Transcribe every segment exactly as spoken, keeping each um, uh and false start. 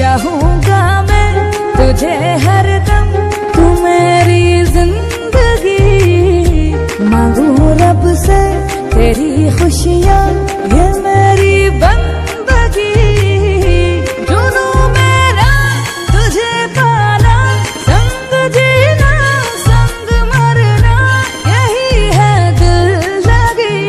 चाहूंगा मैं तुझे हरदम, तू मेरी जिंदगी। मांगू रब से तेरी खुशियाँ, ये मेरी बंदगी। जुनू मेरा तुझे पाना, संग जीना संग मरना, यही है दिल लगी।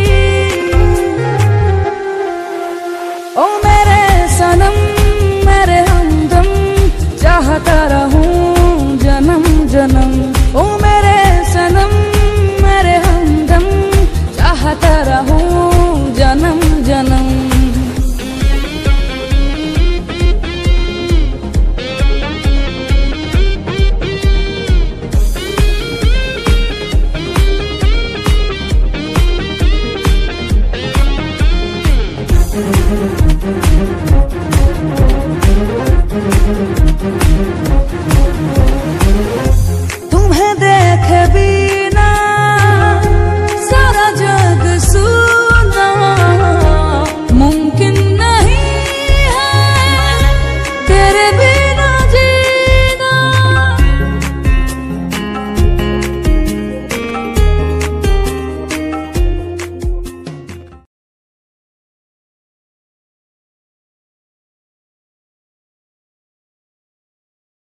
ओ मेरे सनम मेरे हमदम, चाहता रहूं जन्म जन्म। ओ मेरे सनम मेरे हमदम, चाहता रहूं जन्म जन्म। Thank you.